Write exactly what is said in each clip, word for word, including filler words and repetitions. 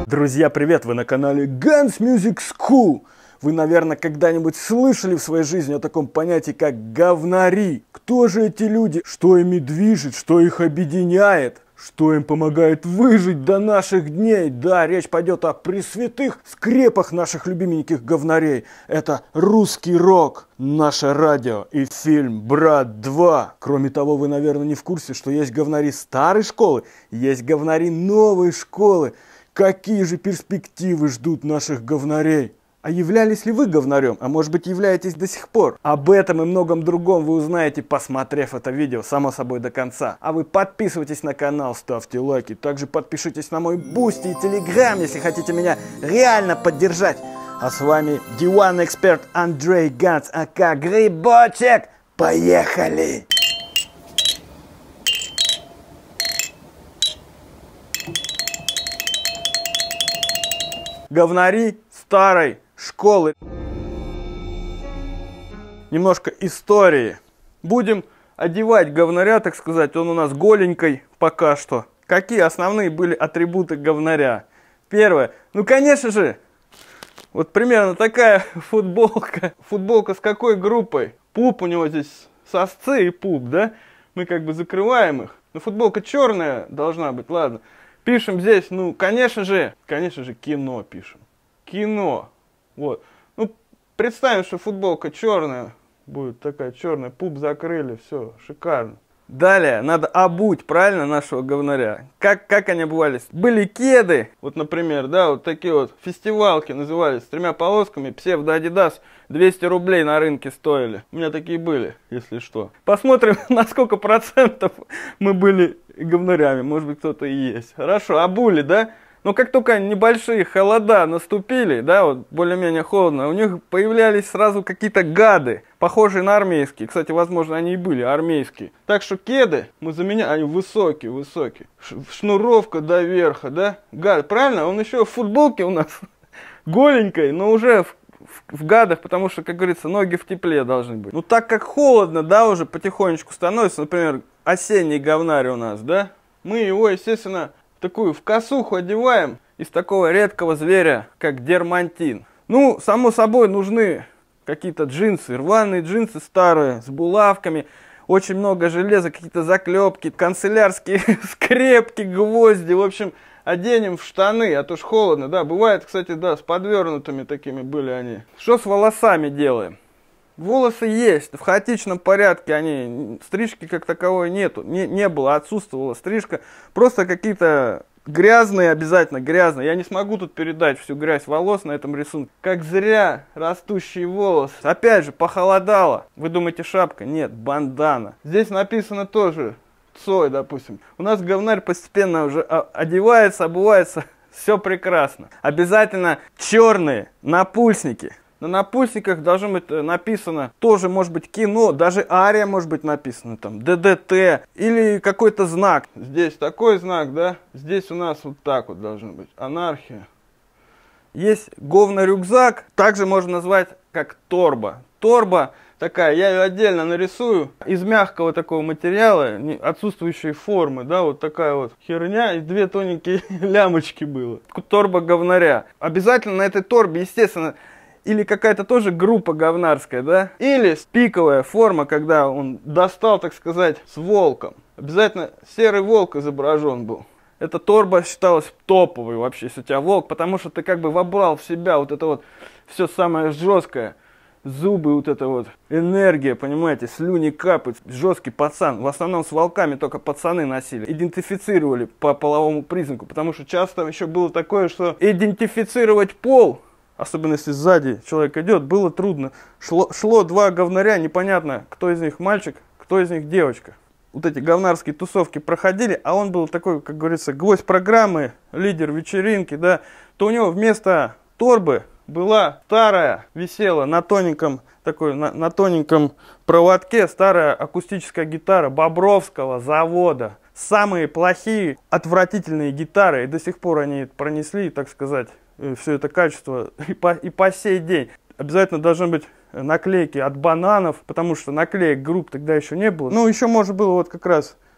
Друзья, привет! Вы на канале Guns Music School. Вы, наверное, когда-нибудь слышали в своей жизни о таком понятии, как говнари. Кто же эти люди? Что ими движет? Что их объединяет? Что им помогает выжить до наших дней? Да, речь пойдет о пресвятых скрепах наших любименьких говнарей. Это русский рок, наше радио и фильм «Брат два». Кроме того, вы, наверное, не в курсе, что есть говнари старой школы, есть говнари новой школы. Какие же перспективы ждут наших говнарей? А являлись ли вы говнарем? А может быть, являетесь до сих пор? Об этом и многом другом вы узнаете, посмотрев это видео, само собой, до конца. А вы подписывайтесь на канал, ставьте лайки. Также подпишитесь на мой Бусти и Телеграм, если хотите меня реально поддержать. А с вами ди один эксперт Андрей Ганс, ака Грибочек. Поехали! Говнари старой школы. Немножко истории. Будем одевать говнаря, так сказать. Он у нас голенькой пока что. Какие основные были атрибуты говнаря? Первое. Ну, конечно же, вот примерно такая футболка. Футболка с какой группой? Пуп у него здесь сосцы и пуп, да? Мы как бы закрываем их. Но футболка черная должна быть, ладно. Пишем здесь, ну, конечно же, конечно же, кино пишем. Кино. Вот. Ну, представим, что футболка черная, будет такая черная, пуп закрыли, все, шикарно. Далее, надо обуть, правильно, нашего говнаря. Как, как они обувались? Были кеды, вот, например, да, вот такие вот фестивалки назывались, с тремя полосками, псевдо-адидас, двести рублей на рынке стоили. У меня такие были, если что. Посмотрим, на сколько процентов мы были говнарями, может быть, кто-то и есть. Хорошо, обули, да? Но как только небольшие холода наступили, да, вот более-менее холодно, у них появлялись сразу какие-то гады, похожие на армейские. Кстати, возможно, они и были армейские. Так что кеды мы заменяем, они высокие, высокие. Шнуровка до верха, да? Гад, правильно? Он еще в футболке у нас голенькой, но уже в, в, в гадах, потому что, как говорится, ноги в тепле должны быть. Ну, так как холодно, да, уже потихонечку становится, например, осенний говнарь у нас, да? Мы его, естественно, такую в косуху одеваем из такого редкого зверя, как дермантин. Ну, само собой, нужны какие-то джинсы, рваные джинсы старые, с булавками, очень много железа, какие-то заклепки, канцелярские скрепки, гвозди, в общем, оденем в штаны, а то ж холодно, да, бывает, кстати, да, с подвернутыми такими были они. Что с волосами делаем? Волосы есть, в хаотичном порядке они, стрижки как таковой нету, не, не было, отсутствовала стрижка, просто какие-то грязные, обязательно грязные. Я не смогу тут передать всю грязь волос на этом рисунке. Как зря растущие волосы. Опять же, похолодало. Вы думаете, шапка? Нет, бандана. Здесь написано тоже Цой, допустим. У нас говнарь постепенно уже одевается, обувается, все прекрасно. Обязательно черные напульсники. На напульсниках должно быть написано, тоже может быть кино, даже ария может быть написано, там, ДДТ или какой-то знак. Здесь такой знак, да, здесь у нас вот так вот должно быть, анархия. Есть говно-рюкзак, также можно назвать как торба. Торба такая, я ее отдельно нарисую, из мягкого такого материала, отсутствующей формы, да, вот такая вот херня, и две тоненькие лямочки было. Торба говнаря. Обязательно на этой торбе, естественно, или какая-то тоже группа говнарская, да? Или пиковая форма, когда он достал, так сказать, с волком. Обязательно серый волк изображен был. Эта торба считалась топовой вообще, если у тебя волк, потому что ты как бы вобрал в себя вот это вот все самое жесткое. Зубы, вот это вот энергия, понимаете, слюни капают. Жесткий пацан. В основном с волками только пацаны носили. Идентифицировали по половому признаку, потому что часто еще было такое, что идентифицировать пол, особенно если сзади человек идет, было трудно. Шло, шло два говнаря, непонятно, кто из них мальчик, кто из них девочка. Вот эти говнарские тусовки проходили, а он был такой, как говорится, гвоздь программы, лидер вечеринки, да, то у него вместо торбы была старая, висела на тоненьком, такой, на, на тоненьком проводке старая акустическая гитара Бобровского завода. Самые плохие, отвратительные гитары, и до сих пор они пронесли, так сказать, все это качество и по, и по сей день. Обязательно должны быть наклейки от бананов, потому что наклеек групп тогда еще не было. Ну, еще можно было вот как раз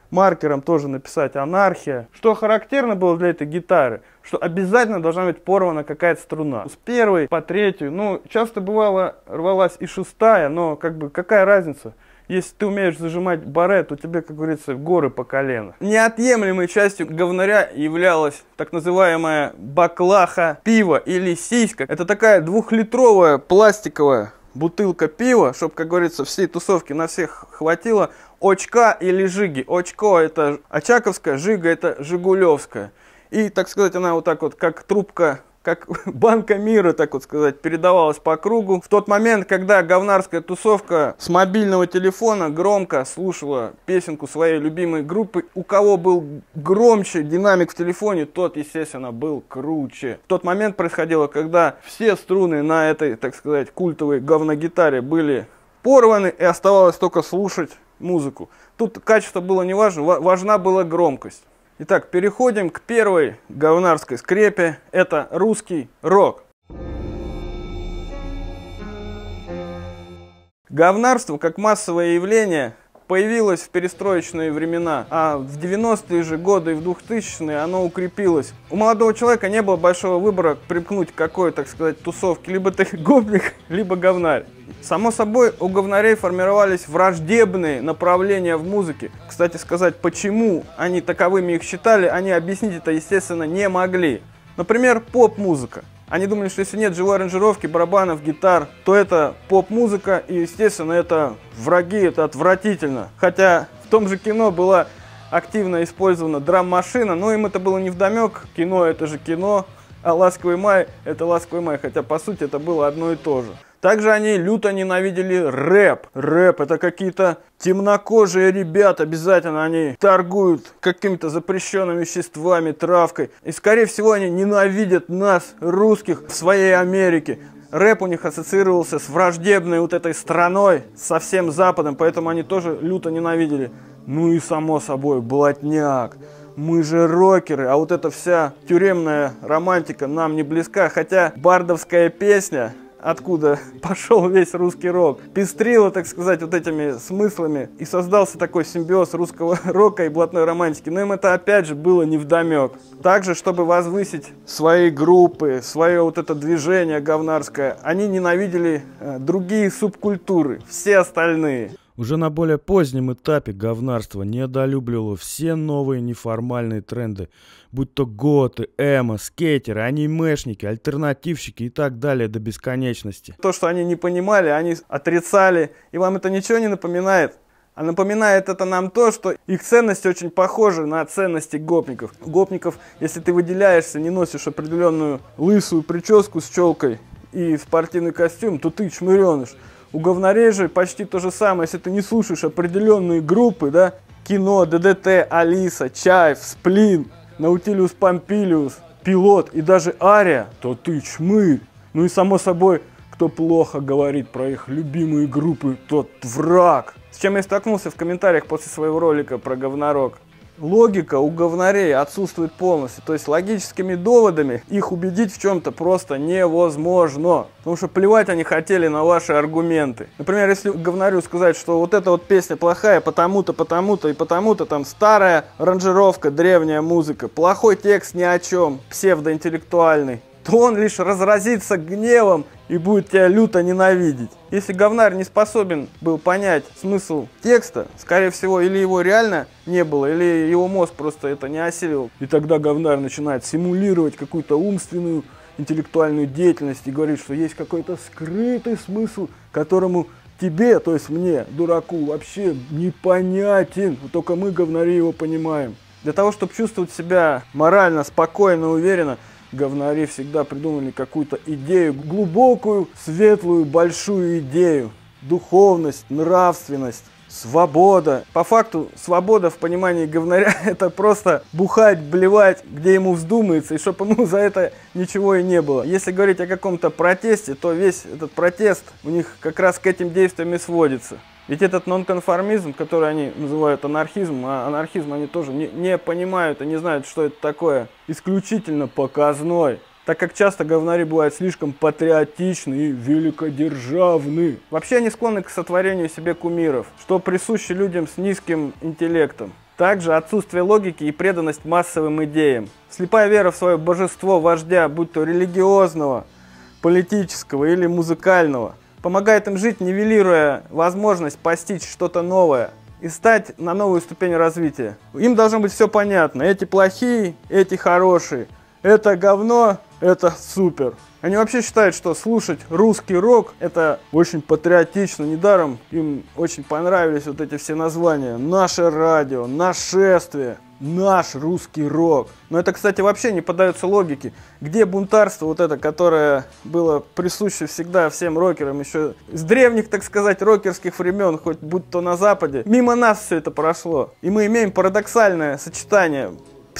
маркером тоже написать «анархия». Что характерно было для этой гитары, что обязательно должна быть порвана какая-то струна. С первой по третью, ну, часто бывало рвалась и шестая, но как бы какая разница? Если ты умеешь зажимать баре, то тебе, как говорится, горы по колено. Неотъемлемой частью говнаря являлась так называемая баклаха пива или сиська. Это такая двухлитровая пластиковая бутылка пива, чтобы, как говорится, всей тусовки на всех хватило. Очка или жиги. Очко это очаковская, жига это жигулевская. И, так сказать, она вот так вот, как трубка, как банка мира, так вот сказать, передавалась по кругу. В тот момент, когда говнарская тусовка с мобильного телефона громко слушала песенку своей любимой группы, у кого был громче динамик в телефоне, тот, естественно, был круче. В тот момент происходило, когда все струны на этой, так сказать, культовой говногитаре были порваны, и оставалось только слушать музыку. Тут качество было не важно, важна была громкость. Итак, переходим к первой говнарской скрепе. Это русский рок. Говнарство как массовое явление появилось в перестроечные времена, а в девяностые же годы и в двухтысячные оно укрепилось. У молодого человека не было большого выбора примкнуть к какой, так сказать, тусовке. Либо ты гопник, либо говнарь. Само собой, у говнарей формировались враждебные направления в музыке. Кстати сказать, почему они таковыми их считали, они объяснить это, естественно, не могли. Например, поп-музыка. Они думали, что если нет живой аранжировки, барабанов, гитар, то это поп-музыка, и, естественно, это враги, это отвратительно. Хотя в том же кино была активно использована драм-машина, но им это было невдомек. Кино — это же кино, а «Ласковый май» — это «Ласковый май», хотя, по сути, это было одно и то же. Также они люто ненавидели рэп. Рэп — это какие-то темнокожие ребята, обязательно они торгуют какими-то запрещенными веществами, травкой. И, скорее всего, они ненавидят нас, русских, в своей Америке. Рэп у них ассоциировался с враждебной вот этой страной, со всем Западом, поэтому они тоже люто ненавидели. Ну и, само собой, блатняк. Мы же рокеры, а вот эта вся тюремная романтика нам не близка, хотя бардовская песня, откуда пошел весь русский рок, пестрила, так сказать, вот этими смыслами, и создался такой симбиоз русского рока и блатной романтики. Но им это, опять же, было невдомек. Также, чтобы возвысить свои группы, свое вот это движение говнарское, они ненавидели э, другие субкультуры, все остальные. Уже на более позднем этапе говнарство недолюбливало все новые неформальные тренды, будь то готы, эмо, скейтеры, анимешники, альтернативщики и так далее до бесконечности. То, что они не понимали, они отрицали, и вам это ничего не напоминает? А напоминает это нам то, что их ценности очень похожи на ценности гопников. Гопников, если ты выделяешься, не носишь определенную лысую прическу с челкой и спортивный костюм, то ты чмыреныш. У говнарей же почти то же самое, если ты не слушаешь определенные группы, да, Кино, ДДТ, Алиса, Чайф, Сплин, Наутилиус Помпилиус, Пилот и даже Ария, то ты чмырь. Ну и само собой, кто плохо говорит про их любимые группы, тот враг. С чем я столкнулся в комментариях после своего ролика про говнорок. Логика у говнарей отсутствует полностью, то есть логическими доводами их убедить в чем-то просто невозможно. Потому что плевать они хотели на ваши аргументы. Например, если говнарю сказать, что вот эта вот песня плохая потому-то, потому-то и потому-то, там старая аранжировка, древняя музыка, плохой текст ни о чем, псевдоинтеллектуальный, то он лишь разразится гневом и будет тебя люто ненавидеть. Если говнарь не способен был понять смысл текста, скорее всего, или его реально не было, или его мозг просто это не осилил. И тогда говнарь начинает симулировать какую-то умственную, интеллектуальную деятельность и говорит, что есть какой-то скрытый смысл, которому тебе, то есть мне, дураку, вообще непонятен. Только мы, говнари, его понимаем. Для того, чтобы чувствовать себя морально, спокойно, уверенно, говнари всегда придумали какую-то идею, глубокую, светлую, большую идею. Духовность, нравственность, свобода. По факту, свобода в понимании говнаря — это просто бухать, блевать, где ему вздумается, и чтобы ему за это ничего и не было. Если говорить о каком-то протесте, то весь этот протест у них как раз к этим действиям и сводится. Ведь этот нонконформизм, который они называют анархизмом, а анархизм они тоже не, не понимают и не знают, что это такое, исключительно показной. Так как часто говнари бывают слишком патриотичны и великодержавны. Вообще они склонны к сотворению себе кумиров, что присуще людям с низким интеллектом. Также отсутствие логики и преданность массовым идеям. Слепая вера в свое божество вождя, будь то религиозного, политического или музыкального, помогает им жить, нивелируя возможность постичь что-то новое и стать на новую ступень развития. Им должно быть все понятно. Эти плохие, эти хорошие. Это говно, это супер. Они вообще считают, что слушать русский рок это очень патриотично. Недаром им очень понравились вот эти все названия. Наше радио, нашествие, наш русский рок. Но это, кстати, вообще не поддается логике. Где бунтарство вот это, которое было присуще всегда всем рокерам, еще с древних, так сказать, рокерских времен, хоть будь то на Западе. Мимо нас все это прошло. И мы имеем парадоксальное сочетание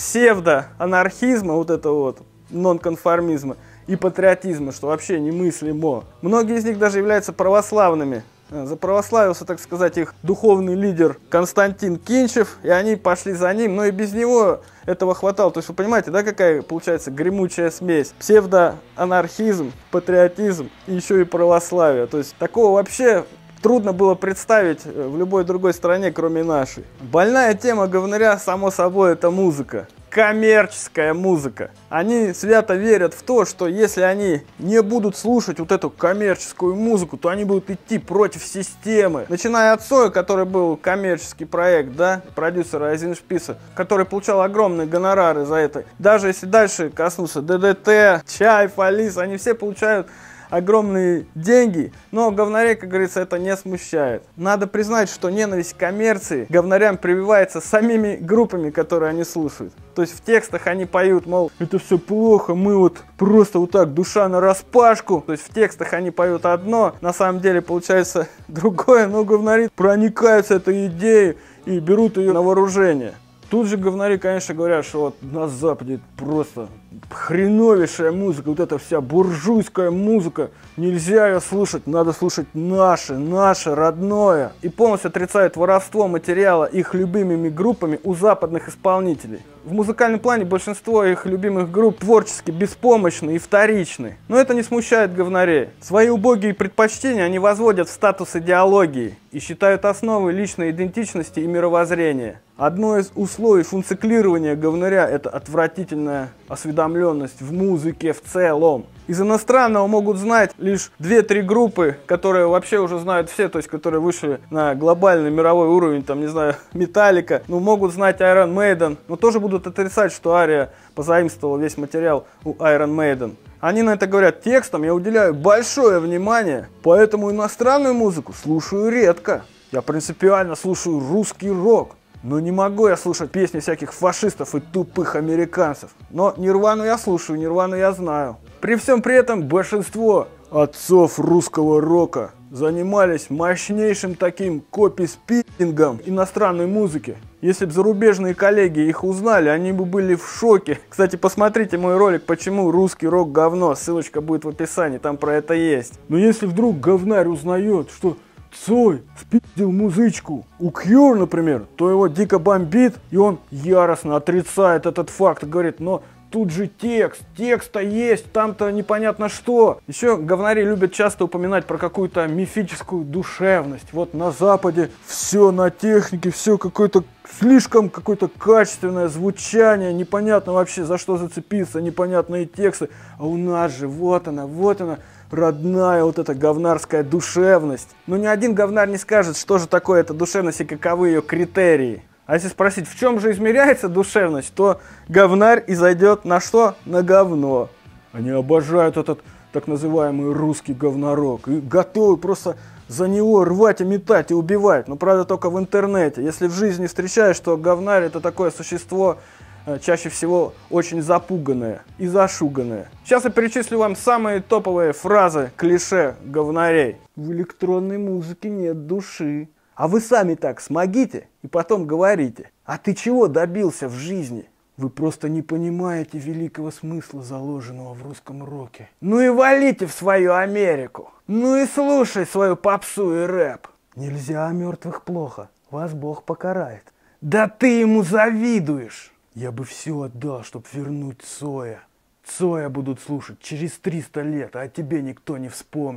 псевдо-анархизма, вот это вот, нонконформизма, и патриотизма, что вообще немыслимо. Многие из них даже являются православными. Заправославился, так сказать, их духовный лидер Константин Кинчев, и они пошли за ним, но и без него этого хватало. То есть вы понимаете, да, какая получается гремучая смесь? Псевдоанархизм, патриотизм и еще и православие. То есть такого вообще трудно было представить в любой другой стране, кроме нашей. Больная тема говнаря, само собой, это музыка. Коммерческая музыка. Они свято верят в то, что если они не будут слушать вот эту коммерческую музыку, то они будут идти против системы. Начиная от Цоя, который был коммерческий проект, да, продюсера Айзеншписа, который получал огромные гонорары за это. Даже если дальше коснуться ДДТ, Чайф, Алис, они все получают огромные деньги, но говнарей, как говорится, это не смущает. Надо признать, что ненависть к коммерции говнарям прививается самими группами, которые они слушают. То есть в текстах они поют, мол, это все плохо, мы вот просто вот так, душа нараспашку. То есть в текстах они поют одно, на самом деле получается другое, но говнари проникаются этой идеей и берут ее на вооружение. Тут же говнари, конечно, говорят, что вот на Западе просто хреновейшая музыка, вот эта вся буржуйская музыка, нельзя ее слушать, надо слушать наше, наше, родное. И полностью отрицают воровство материала их любимыми группами у западных исполнителей. В музыкальном плане большинство их любимых групп творчески беспомощны и вторичны. Но это не смущает говнарей. Свои убогие предпочтения они возводят в статус идеологии и считают основой личной идентичности и мировоззрения. Одно из условий функционирования говнаря – это отвратительная осведомленность в музыке в целом. Из иностранного могут знать лишь две-три группы, которые вообще уже знают все, то есть которые вышли на глобальный мировой уровень, там, не знаю, Metallica, ну, могут знать Iron Maiden, но тоже будут отрицать, что Ария позаимствовала весь материал у Iron Maiden. Они на это говорят: текстом я уделяю большое внимание, поэтому иностранную музыку слушаю редко. Я принципиально слушаю русский рок. Но не могу я слушать песни всяких фашистов и тупых американцев. Но Нирвану я слушаю, Нирвану я знаю. При всем при этом большинство отцов русского рока занимались мощнейшим таким копи-спинингом иностранной музыки. Если бы зарубежные коллеги их узнали, они бы были в шоке. Кстати, посмотрите мой ролик «Почему русский рок говно». Ссылочка будет в описании, там про это есть. Но если вдруг говнарь узнает, что Цой спиздил музычку у Кьюр, например, то его дико бомбит, и он яростно отрицает этот факт и говорит: но тут же текст, текст-то есть, там-то непонятно что. Еще говнари любят часто упоминать про какую-то мифическую душевность. Вот на Западе все на технике, все какое-то слишком какое-то качественное звучание, непонятно вообще за что зацепиться, непонятные тексты. А у нас же вот она, вот она, родная вот эта говнарская душевность. Но ни один говнар не скажет, что же такое эта душевность и каковы ее критерии. А если спросить, в чем же измеряется душевность, то говнарь и зайдет на что? На говно. Они обожают этот так называемый русский говнорок и готовы просто за него рвать и метать и убивать. Но правда только в интернете. Если в жизни встречаешь, что говнарь — это такое существо, чаще всего очень запуганное и зашуганное. Сейчас я перечислю вам самые топовые фразы, клише говнарей. В электронной музыке нет души. А вы сами так смогите и потом говорите: а ты чего добился в жизни? Вы просто не понимаете великого смысла, заложенного в русском роке. Ну и валите в свою Америку. Ну и слушай свою попсу и рэп. Нельзя о мертвых плохо, вас Бог покарает. Да ты ему завидуешь. Я бы все отдал, чтобы вернуть Цоя. Цоя будут слушать через триста лет, а о тебе никто не вспомнит.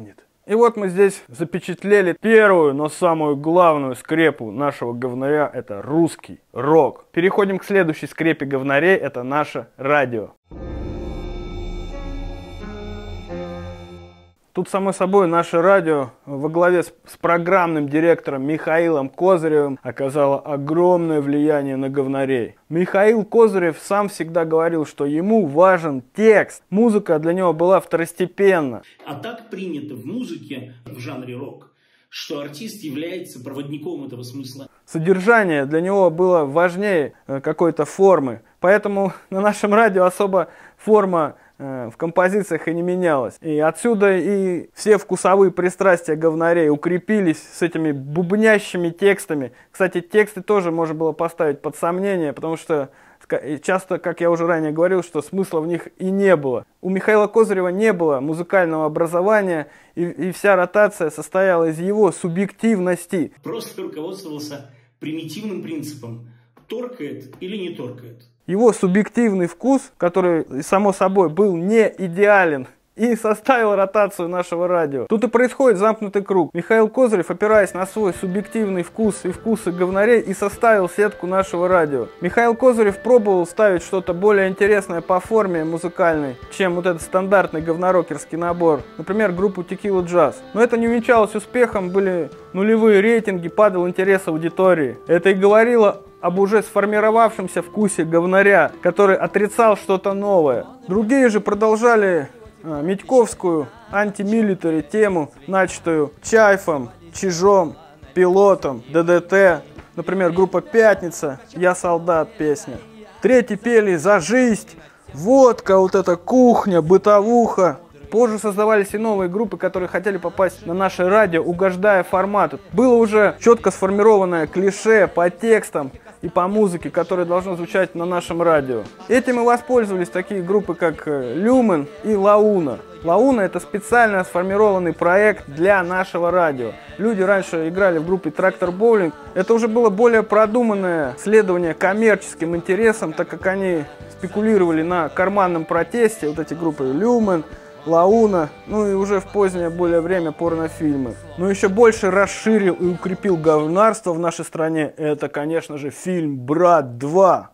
И вот мы здесь запечатлели первую, но самую главную скрепу нашего говнаря – это русский рок. Переходим к следующей скрепе говнарей – это наше радио. Тут, само собой, наше радио во главе с, с программным директором Михаилом Козыревым оказало огромное влияние на говнарей. Михаил Козырев сам всегда говорил, что ему важен текст. Музыка для него была второстепенна. А так принято в музыке, в жанре рок, что артист является проводником этого смысла. Содержание для него было важнее какой-то формы. Поэтому на нашем радио особо форма в композициях и не менялось. И отсюда и все вкусовые пристрастия говнарей укрепились с этими бубнящими текстами. Кстати, тексты тоже можно было поставить под сомнение, потому что часто, как я уже ранее говорил, что смысла в них и не было. У Михаила Козырева не было музыкального образования, и, и вся ротация состояла из его субъективности. Просто руководствовался примитивным принципом: торкает или не торкает. Его субъективный вкус, который, само собой, был не идеален, и составил ротацию нашего радио. Тут и происходит замкнутый круг. Михаил Козырев, опираясь на свой субъективный вкус и вкусы говнарей, и составил сетку нашего радио. Михаил Козырев пробовал ставить что-то более интересное по форме музыкальной, чем вот этот стандартный говнорокерский набор. Например, группу Tequila Jazz. Но это не увенчалось успехом, были нулевые рейтинги, падал интерес аудитории. Это и говорило об уже сформировавшемся вкусе говнаря, который отрицал что-то новое. Другие же продолжали а, Митьковскую антимилитари тему, начатую Чайфом, Чижом, Пилотом, ДДТ. Например, группа «Пятница», «Я солдат» песня. Третьи пели «За жизнь», «Водка», вот эта кухня, бытовуха. Позже создавались и новые группы, которые хотели попасть на наше радио, угождая формату. Было уже четко сформированное клише по текстам и по музыке, которое должно звучать на нашем радио. Этим и воспользовались такие группы, как Люмен и Лауна. Лауна — это специально сформированный проект для нашего радио. Люди раньше играли в группе Трактор Боулинг. Это уже было более продуманное следование коммерческим интересам, так как они спекулировали на карманном протесте. Вот эти группы Люмен, Лауна, ну и уже в позднее более время порнофильмы. Но еще больше расширил и укрепил говнарство в нашей стране, это, конечно же, фильм «Брат два».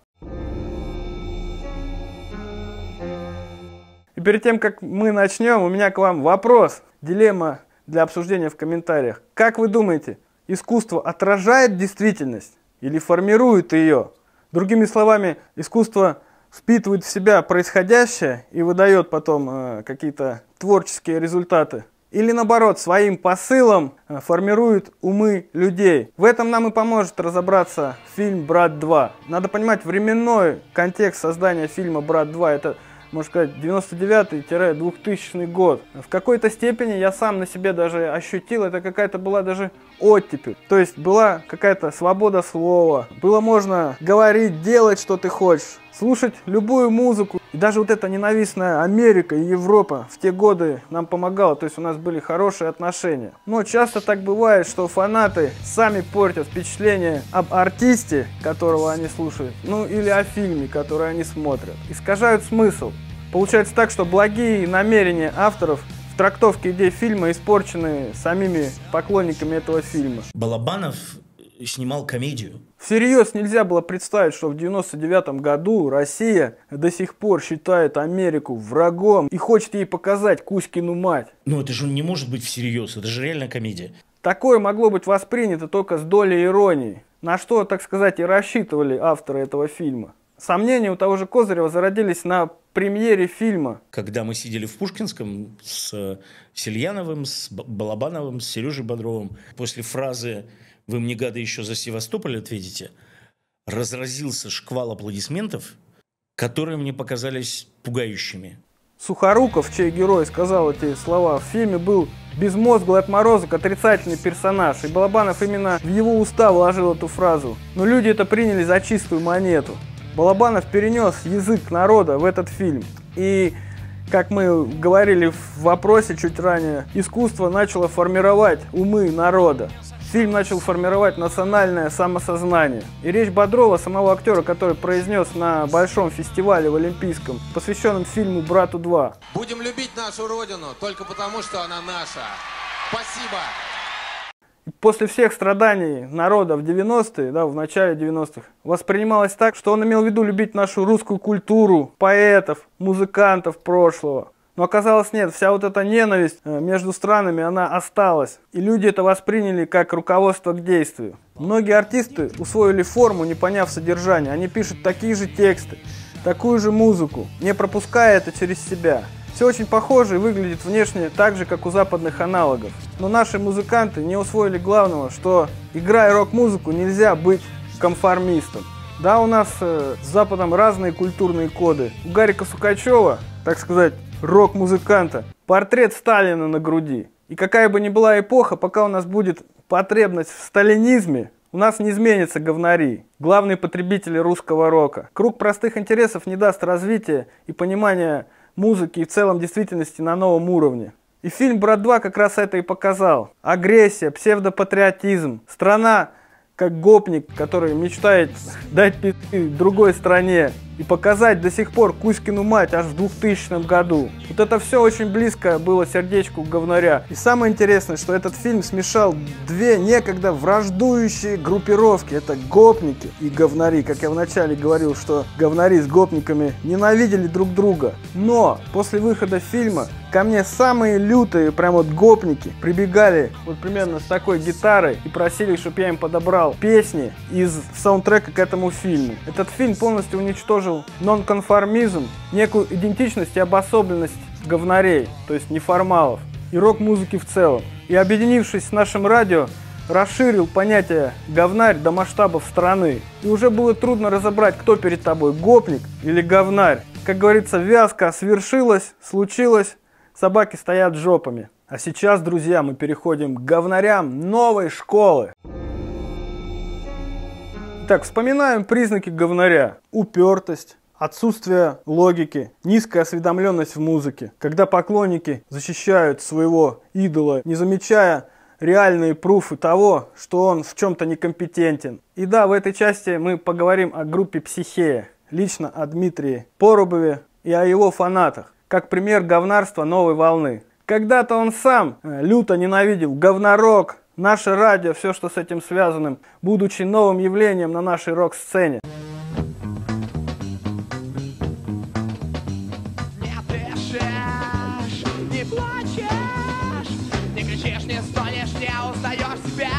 И перед тем, как мы начнем, у меня к вам вопрос, дилемма для обсуждения в комментариях. Как вы думаете, искусство отражает действительность или формирует ее? Другими словами, искусство впитывает в себя происходящее и выдает потом э, какие-то творческие результаты. Или наоборот, своим посылом э, формирует умы людей. В этом нам и поможет разобраться фильм «Брат два». Надо понимать временной контекст создания фильма «Брат два». Это, можно сказать, девяносто девятый — двухтысячный год. В какой-то степени я сам на себе даже ощутил, это какая-то была даже оттепель. То есть была какая-то свобода слова. Было можно говорить, делать, что ты хочешь. Слушать любую музыку. И даже вот эта ненавистная Америка и Европа в те годы нам помогала. То есть у нас были хорошие отношения. Но часто так бывает, что фанаты сами портят впечатление об артисте, которого они слушают. Ну или о фильме, который они смотрят. Искажают смысл. Получается так, что благие намерения авторов в трактовке идей фильма испорчены самими поклонниками этого фильма. Балабанов снимал комедию. Всерьез нельзя было представить, что в девяносто девятом году Россия до сих пор считает Америку врагом и хочет ей показать Кузькину мать. Ну это же не может быть всерьез, это же реальная комедия. Такое могло быть воспринято только с долей иронии, на что, так сказать, и рассчитывали авторы этого фильма. Сомнения у того же Козырева зародились на премьере фильма. Когда мы сидели в Пушкинском с Сельяновым, с Балабановым, с Сережей Бодровым, после фразы «Вы мне, гады, еще за Севастополь ответите», разразился шквал аплодисментов, которые мне показались пугающими. Сухоруков, чей герой сказал эти слова в фильме, был безмозглый отморозок, отрицательный персонаж, и Балабанов именно в его уста вложил эту фразу. Но люди это приняли за чистую монету. Балабанов перенес язык народа в этот фильм. И, как мы говорили в вопросе чуть ранее, искусство начало формировать умы народа. Фильм начал формировать национальное самосознание. И речь Бодрова, самого актера, который произнес на большом фестивале в Олимпийском, посвященном фильму «Брату два». Будем любить нашу родину только потому, что она наша. Спасибо. После всех страданий народа в девяностые, да, в начале девяностых, воспринималось так, что он имел в виду любить нашу русскую культуру, поэтов, музыкантов прошлого. Но оказалось нет, вся вот эта ненависть между странами, она осталась. И люди это восприняли как руководство к действию. Многие артисты усвоили форму, не поняв содержания. Они пишут такие же тексты, такую же музыку, не пропуская это через себя. Все очень похоже и выглядит внешне так же, как у западных аналогов. Но наши музыканты не усвоили главного, что, играя рок-музыку, нельзя быть конформистом. Да, у нас э, с Западом разные культурные коды. У Гарика Сукачева, так сказать, рок-музыканта, портрет Сталина на груди. И какая бы ни была эпоха, пока у нас будет потребность в сталинизме, у нас не изменятся говнари, главные потребители русского рока. Круг простых интересов не даст развития и понимания музыки и в целом действительности на новом уровне. И фильм «Брат два» как раз это и показал. Агрессия, псевдопатриотизм, страна как гопник, который мечтает дать пизды другой стране и показать до сих пор Кузькину мать аж в двухтысячном году. Вот это все очень близко было сердечку говнаря. И самое интересное, что этот фильм смешал две некогда враждующие группировки. Это гопники и говнари. Как я вначале говорил, что говнари с гопниками ненавидели друг друга. Но после выхода фильма ко мне самые лютые прям вот гопники прибегали вот примерно с такой гитарой и просили, чтобы я им подобрал песни из саундтрека к этому фильму. Этот фильм полностью уничтожил нонконформизм, некую идентичность и обособленность говнарей, то есть неформалов, и рок-музыки в целом. И объединившись с нашим радио, расширил понятие говнарь до масштабов страны. И уже было трудно разобрать, кто перед тобой, гопник или говнарь. Как говорится, вязка свершилась, случилось, собаки стоят жопами. А сейчас, друзья, мы переходим к говнарям новой школы. Так, вспоминаем признаки говнаря. Упертость, отсутствие логики, низкая осведомленность в музыке. Когда поклонники защищают своего идола, не замечая реальные пруфы того, что он в чем-то некомпетентен. И да, в этой части мы поговорим о группе «Психея». Лично о Дмитрии Порубове и о его фанатах. Как пример говнарства новой волны. Когда-то он сам э, люто ненавидел говнорок, наше радио, все, что с этим связано, будучи новым явлением на нашей рок-сцене. Не дышишь, не плачешь, не кричишь, не стонешь, не узнаешь себя.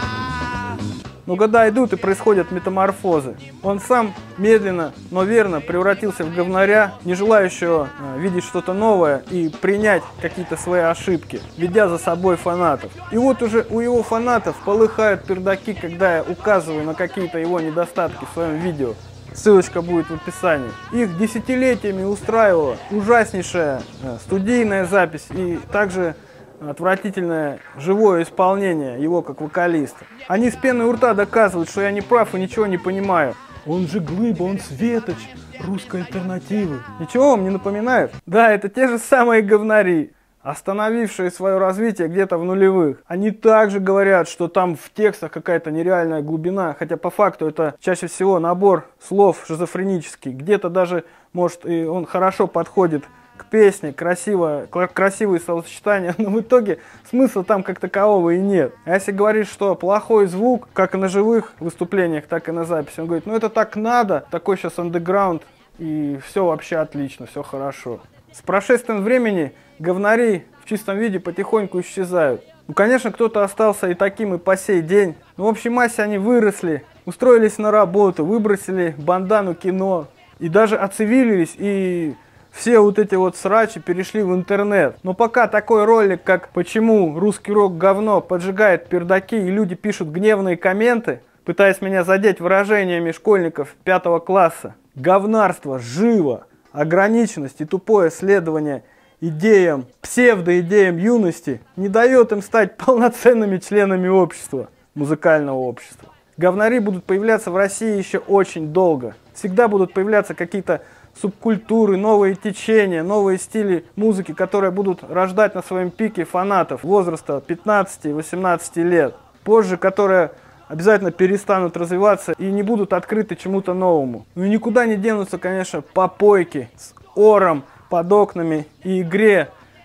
Но года идут и происходят метаморфозы. Он сам медленно, но верно превратился в говнаря, не желающего э, видеть что-то новое и принять какие-то свои ошибки, ведя за собой фанатов. И вот уже у его фанатов полыхают пердаки, когда я указываю на какие-то его недостатки в своем видео. Ссылочка будет в описании. Их десятилетиями устраивала ужаснейшая э, студийная запись и также отвратительное живое исполнение его как вокалиста. Они с пеной у рта доказывают, что я не прав и ничего не понимаю. Он же Глыба, он светоч русской альтернативы. Ничего вам не напоминает? Да, это те же самые говнари, остановившие свое развитие где-то в нулевых. Они также говорят, что там в текстах какая-то нереальная глубина, хотя по факту это чаще всего набор слов шизофренический. Где-то даже, может, и он хорошо подходит к песне, красиво, красивые словосочетания, но в итоге смысла там как такового и нет. А если говорить, что плохой звук, как и на живых выступлениях, так и на записи, он говорит, ну это так надо, такой сейчас андеграунд, и все вообще отлично, все хорошо. С прошествием времени говнари в чистом виде потихоньку исчезают. Ну, конечно, кто-то остался и таким и по сей день. Но в общей массе они выросли, устроились на работу, выбросили бандану кино, и даже оцивилились, и все вот эти вот срачи перешли в интернет. Но пока такой ролик, как «Почему русский рок говно» поджигает пердаки и люди пишут гневные комменты, пытаясь меня задеть выражениями школьников пятого класса, говнарство живо, ограниченность и тупое следование идеям, псевдоидеям юности не дает им стать полноценными членами общества, музыкального общества. Говнари будут появляться в России еще очень долго. Всегда будут появляться какие-то субкультуры, новые течения, новые стили музыки, которые будут рождать на своем пике фанатов возраста пятнадцати-восемнадцати лет. Позже, которые обязательно перестанут развиваться и не будут открыты чему-то новому. Ну и никуда не денутся, конечно, попойки с ором под окнами и игре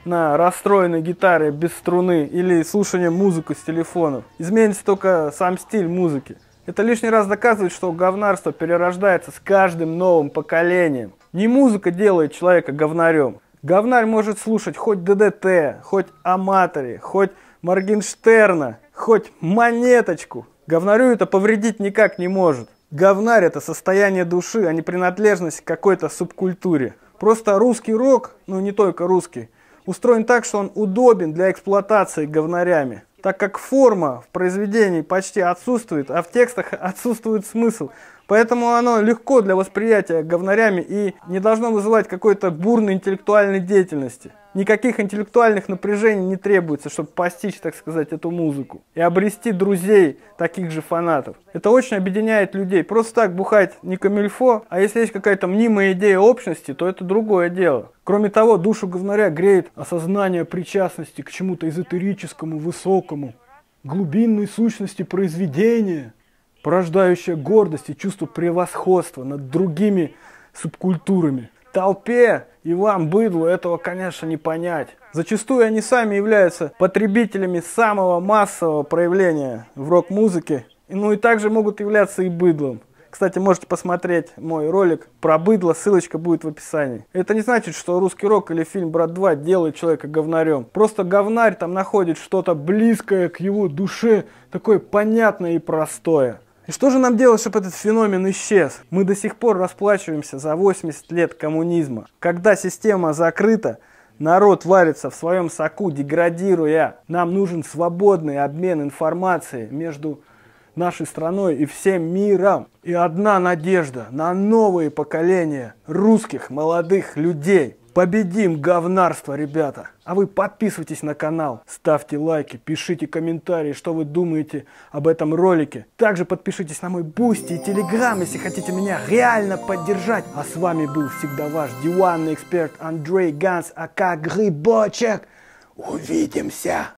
на расстроенной гитаре без струны или слушанием музыки с телефонов. Изменится только сам стиль музыки. Это лишний раз доказывает, что говнарство перерождается с каждым новым поколением. Не музыка делает человека говнарем. Говнарь может слушать хоть ДДТ, хоть Аматори, хоть Моргенштерна, хоть Монеточку. Говнарю это повредить никак не может. Говнарь — это состояние души, а не принадлежность к какой-то субкультуре. Просто русский рок, ну не только русский, устроен так, что он удобен для эксплуатации говнарями. Так как форма в произведении почти отсутствует, а в текстах отсутствует смысл. Поэтому оно легко для восприятия говнарями и не должно вызывать какой-то бурной интеллектуальной деятельности. Никаких интеллектуальных напряжений не требуется, чтобы постичь, так сказать, эту музыку. И обрести друзей, таких же фанатов. Это очень объединяет людей. Просто так бухать не камильфо, а если есть какая-то мнимая идея общности, то это другое дело. Кроме того, душу говнаря греет осознание причастности к чему-то эзотерическому, высокому, глубинной сущности произведения, порождающее гордость и чувство превосходства над другими субкультурами. Толпе и вам, быдлу, этого, конечно, не понять. Зачастую они сами являются потребителями самого массового проявления в рок-музыке, ну и также могут являться и быдлом. Кстати, можете посмотреть мой ролик про быдло, ссылочка будет в описании. Это не значит, что русский рок или фильм «Брат два» делает человека говнарем. Просто говнарь там находит что-то близкое к его душе, такое понятное и простое. И что же нам делать, чтобы этот феномен исчез? Мы до сих пор расплачиваемся за восемьдесят лет коммунизма. Когда система закрыта, народ варится в своем соку, деградируя. Нам нужен свободный обмен информацией между нашей страной и всем миром. И одна надежда на новые поколения русских молодых людей. Победим говнарство, ребята! А вы подписывайтесь на канал, ставьте лайки, пишите комментарии, что вы думаете об этом ролике. Также подпишитесь на мой Бусти и Телеграм, если хотите меня реально поддержать. А с вами был всегда ваш диванный эксперт Андрей Ганс, ака Грибочек. Увидимся!